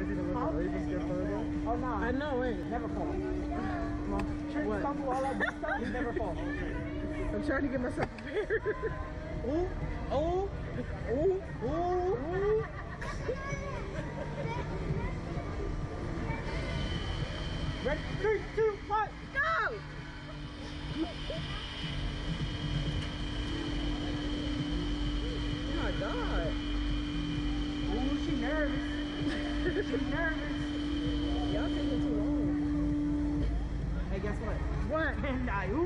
crazy to look at Ravens get further? Oh no. I know, ain't it? Never fall. Trick What? stumble all that good stuff, you never fall. I'm trying to get myself prepared. Ooh, ooh, ooh, ooh. Ready? 3, 2, 1, go! Oh my God. Ooh, she nervous. She's nervous. Y'all taking too long. Hey, guess what? What? And I, ooh.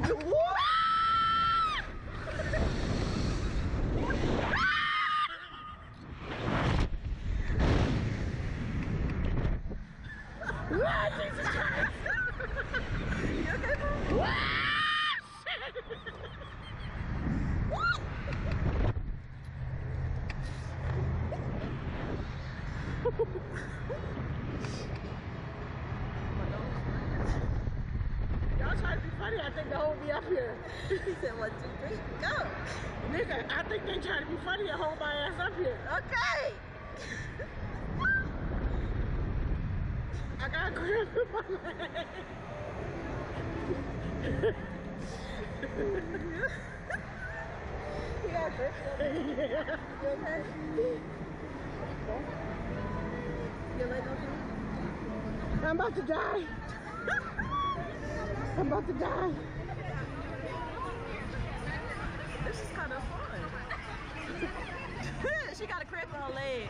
What? Jesus Christ! You okay, bro? Y'all trying to be funny, I think the whole be up here. He said 1, 2, 3, go. Nigga, I think they trying to be funny and hold my ass up here. Okay. I got cramp in my leg. You got grip. Yeah. You okay? Your leg okay? I'm about to die. I'm about to die. This is kind of fun. She got a cramp in her leg.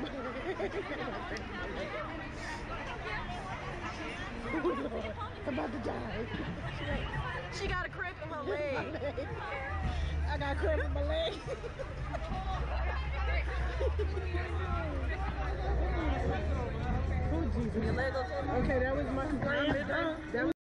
I'm about to die. She got a cramp in her leg. I got cramp in my leg. Oh, Jesus. Your leg okay? Okay, that was my grand. That was